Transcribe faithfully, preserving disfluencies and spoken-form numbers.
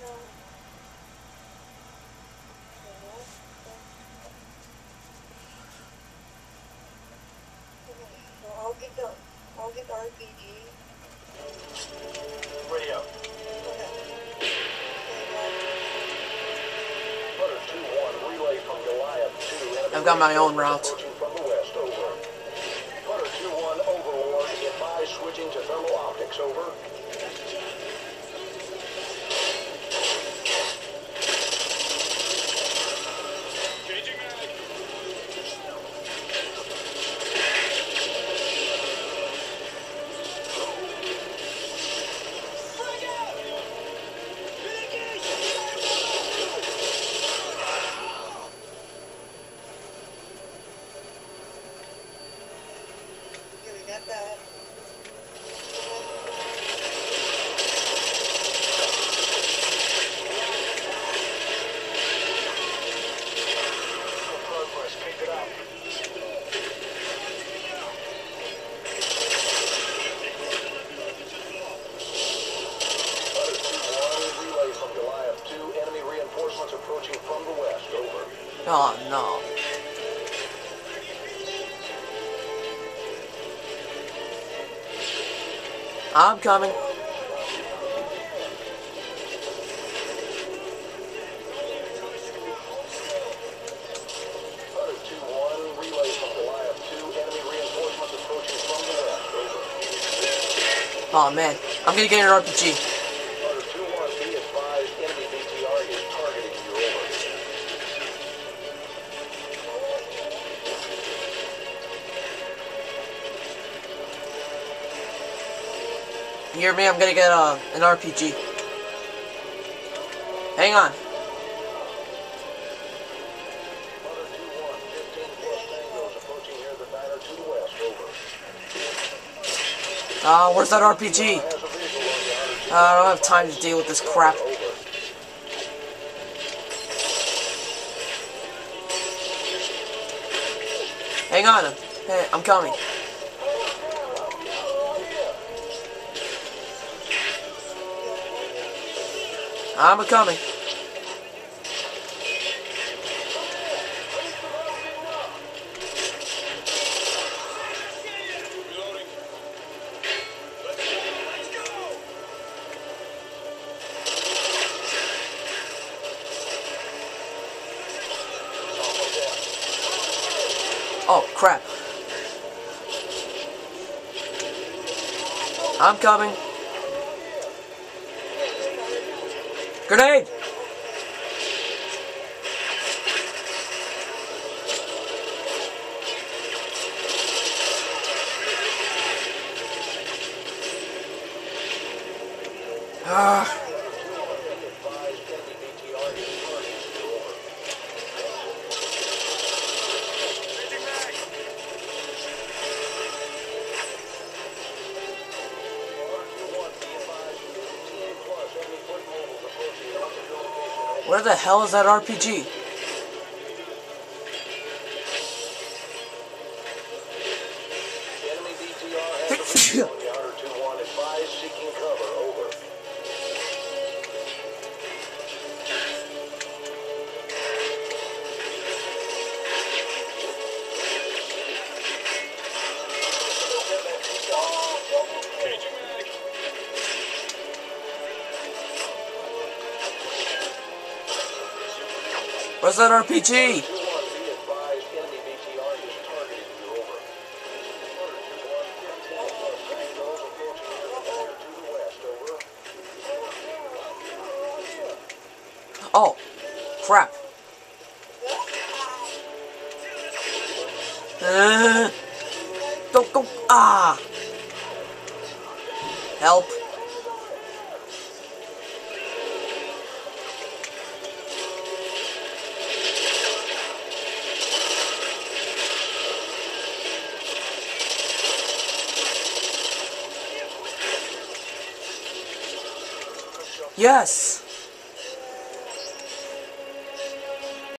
I'll get the, I'll get the R P G. Radio. Okay. Hunter two one, relay from Goliath two. I've got my own route. From the west, over. Hunter two one, Overlord, advise switching to thermal optics, over. Got that. Progress, keep it up. Hunter two one, relay from Goliath two. Enemy reinforcements approaching from the west, over. Oh no. I'm coming. Hunter two one, relay from Goliath two. Enemy reinforcements approaching from the west, over. Oh man, I'm gonna get an R P G. Hunter two one, be advised, enemy B T R is targeting you, over. You hear me? I'm gonna get uh, an R P G. Hang on. Hunter two one, fifteen plus tangos approaching near the diner to the west, over. Uh, where's that R P G? Has a visual on you, Hunter two Uh, I don't have time to deal with this crap. over. Hang on. Hey, I'm coming. I'm a coming. Oh, crap. I'm coming. Grenade! Ah. Where the hell is that R P G? Enemy B T R has a visual on you, Hunter two one, advise seeking cover, over. Where's that R P G? Oh, crap. Uh, go, go, ah. Help. Yes.